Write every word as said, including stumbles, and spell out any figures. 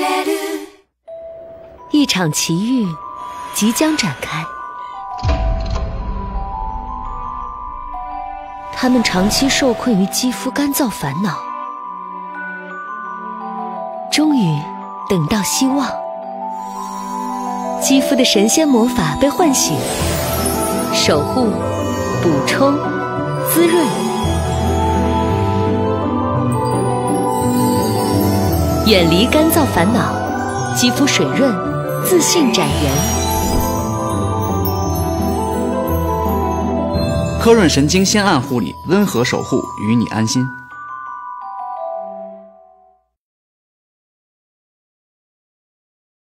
一场奇遇即将展开。他们长期受困于肌肤干燥烦恼，终于等到希望。肌肤的神仙魔法被唤醒，守护、补充、滋润，远离干燥烦恼，肌肤水润，自信展颜。 科润神经酰胺护理，温和守护，与你安心。